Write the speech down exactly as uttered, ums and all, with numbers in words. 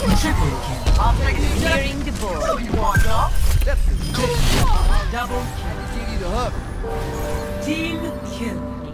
Triple kill. Clearing the board. Double kill. Give you the hug. Team kill.